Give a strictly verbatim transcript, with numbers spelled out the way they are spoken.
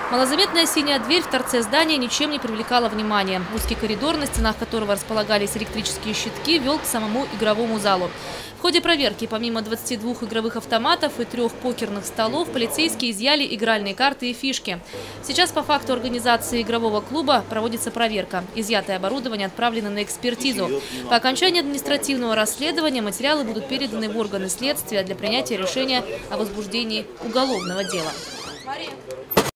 Малозаметная синяя дверь в торце здания ничем не привлекала внимания. Узкий коридор, на стенах которого располагались электрические щитки, вел к самому игровому залу. В ходе проверки, помимо двадцати двух игровых автоматов и трех покерных столов, полицейские изъяли игральные карты и фишки. Сейчас по факту организации игрового клуба проводится проверка. Изъятое оборудование отправлено на экспертизу. По окончании административного расследования материалы будут переданы в органы следствия для принятия решения о возбуждении уголовного дела.